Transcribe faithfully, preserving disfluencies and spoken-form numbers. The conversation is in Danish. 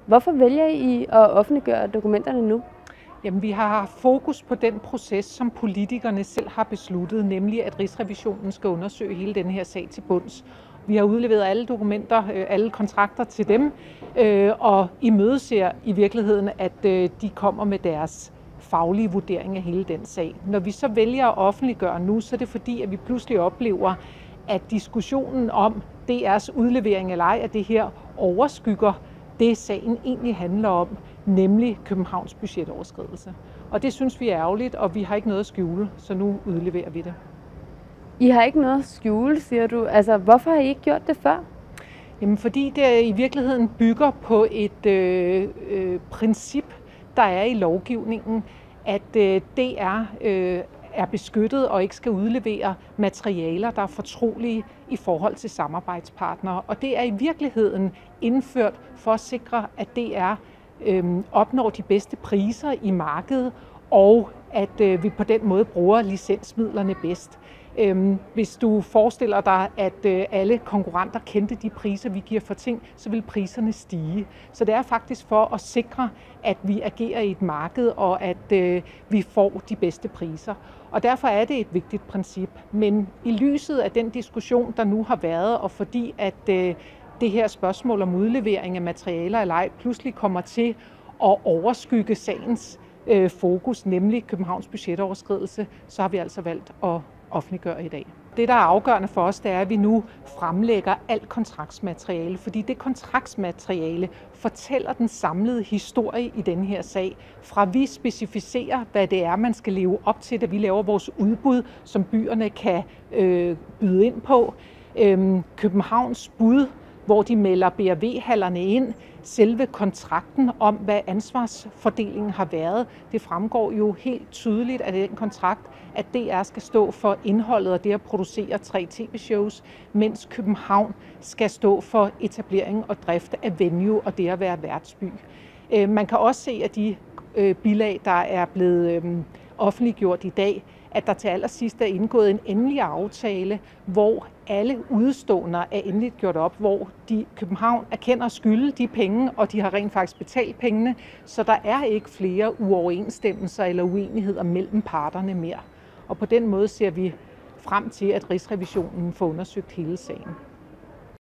Hvorfor vælger I at offentliggøre dokumenterne nu? Jamen, vi har haft fokus på den proces, som politikerne selv har besluttet, nemlig at Rigsrevisionen skal undersøge hele den her sag til bunds. Vi har udleveret alle dokumenter, alle kontrakter til dem, og imødeser i virkeligheden, at de kommer med deres faglige vurdering af hele den sag. Når vi så vælger at offentliggøre nu, så er det fordi, at vi pludselig oplever, at diskussionen om D R's udlevering eller ej af det her overskygger det, sagen egentlig handler om, nemlig Københavns budgetoverskridelse. Og det synes vi er ærgerligt, og vi har ikke noget at skjule, så nu udleverer vi det. I har ikke noget at skjule, siger du. Altså, hvorfor har I ikke gjort det før? Jamen, fordi det i virkeligheden bygger på et øh, øh, princip, der er i lovgivningen, at øh, D R øh, er beskyttet og ikke skal udlevere materialer, der er fortrolige i forhold til samarbejdspartnere. Og det er i virkeligheden indført for at sikre, at D R øh, opnår de bedste priser i markedet, og at øh, vi på den måde bruger licensmidlerne bedst. Hvis du forestiller dig, at alle konkurrenter kendte de priser, vi giver for ting, så vil priserne stige. Så det er faktisk for at sikre, at vi agerer i et marked, og at vi får de bedste priser. Og derfor er det et vigtigt princip. Men i lyset af den diskussion, der nu har været, og fordi at det her spørgsmål om udlevering af materialer eller ej pludselig kommer til at overskygge sagens fokus, nemlig Københavns budgetoverskridelse, så har vi altså valgt at offentliggøre i dag. Det, der er afgørende for os, det er, at vi nu fremlægger alt kontraktsmateriale, fordi det kontraktsmateriale fortæller den samlede historie i den her sag. Fra vi specificerer, hvad det er, man skal leve op til, da vi laver vores udbud, som byerne kan øh, byde ind på. Øhm, Københavns bud, hvor de melder B R V-hallerne ind, selve kontrakten om, hvad ansvarsfordelingen har været. Det fremgår jo helt tydeligt af den kontrakt, at D R skal stå for indholdet og det at producere tre tv-shows, mens København skal stå for etablering og drift af venue og det at være værtsby. Man kan også se, at de bilag, der er blevet offentliggjort i dag, at der til allersidst er indgået en endelig aftale, hvor alle udeståender er endeligt gjort op, hvor de København erkender at skylde de penge, og de har rent faktisk betalt pengene, så der er ikke flere uoverensstemmelser eller uenigheder mellem parterne mere. Og på den måde ser vi frem til, at Rigsrevisionen får undersøgt hele sagen.